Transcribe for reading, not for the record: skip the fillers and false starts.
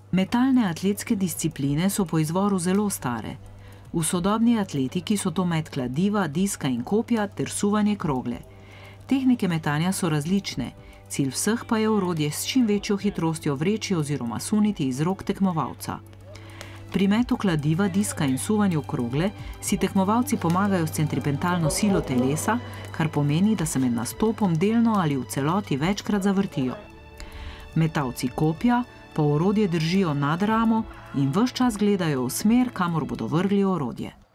Metalne atletske discipline so po izvoru zelo stare. V sodobni atletiki so to met kladiva, diska in kopja ter suvanje krogle. Tehnike metanja so različne, cilj vseh pa je orodje s čim večjo hitrostjo vreči oziroma suniti iz rok tekmovalca. Pri metu kladiva, diska in suvanju krogle si tekmovalci pomagajo s centripetalno silo telesa, kar pomeni, da se med nastopom delno ali v celoti večkrat zavrtijo. Metalci kopja pa orodje držijo nad ramo in ves čas gledajo v smer, kamor bodo vrgli orodje.